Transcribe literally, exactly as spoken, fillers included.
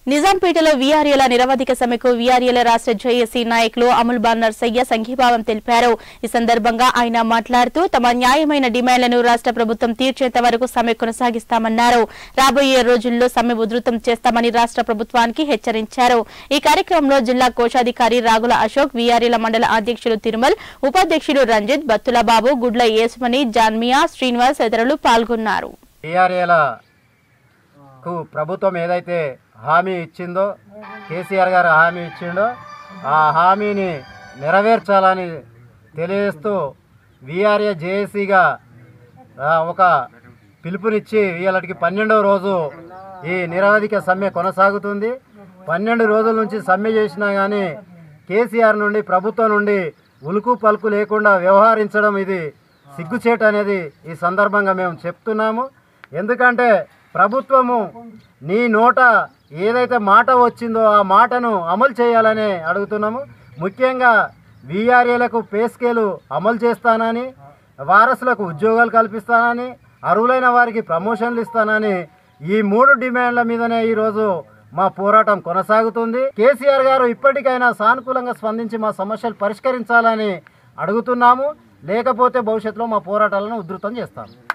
నిజాంపేటలో వీఆర్ఏల నిరవధిక సమ్మెకు వీఆర్ఏల రాష్ట్ర జేఏసీ నాయకులు అమల్ బార్ నర్సయ్య సంఘీభావం తెలిపారు। ఈ సందర్భంగా ఆయన మాట్లాడుతూ తమ న్యాయమైన డిమాండ్లను రాష్ట్ర ప్రభుత్వం తీర్చేంత వరకు సమ్మె కొనసాగిస్తామన్నారు। రాబోయే రోజుల్లో సమ్మె ఉధృతం చేస్తామని రాష్ట్ర ప్రభుత్వానికి హెచ్చరించారు। ఈ కార్యక్రమంలో జిల్లా కోశాధికారి రాగుల అశోక్, వీఆర్ఏల మండల అధ్యక్షులు తిరుమల్, ఉపాధ్యక్షులు రంజిత్, బత్తుల బాబు, గుడ్ల యేసుమణి, జాన్మియా, శ్రీనివాస్ తదితరులు పాల్గొన్నారు। ప్రభుత్వం ఏదైతే హామీ ఇచ్చిందో, కేసీఆర్ గారు హామీ ఇచ్చిండో ఆ హామీని నెరవేర్చాలని తెలియజేస్తూ వీఆర్ఏ జేఏసీగా ఒక పిలుపునిచ్చి వీళ్ళకి పన్నెండవ రోజు ఈ నిరవధిక సమ్మె కొనసాగుతుంది। పన్నెండు రోజుల నుంచి సమ్మె చేసినా కానీ కేసీఆర్ నుండి, ప్రభుత్వం నుండి ఉలుకు పలుకు లేకుండా వ్యవహరించడం ఇది సిగ్గుచేటు అనేది ఈ సందర్భంగా మేము చెప్తున్నాము। ఎందుకంటే ప్రభుత్వము నీ నోట ఏదైతే మాట వచ్చిందో ఆ మాటను అమలు చేయాలని అడుగుతున్నాము। ముఖ్యంగా వీఆర్ఏలకు పే స్కేలు అమలు చేస్తానని, వారసులకు ఉద్యోగాలు కల్పిస్తానని, అర్హులైన వారికి ప్రమోషన్లు ఇస్తానని ఈ మూడు డిమాండ్ల మీదనే ఈరోజు మా పోరాటం కొనసాగుతుంది। కేసీఆర్ గారు ఇప్పటికైనా సానుకూలంగా స్పందించి మా సమస్యలు పరిష్కరించాలని అడుగుతున్నాము, లేకపోతే భవిష్యత్తులో మా పోరాటాలను ఉధృతం చేస్తాము।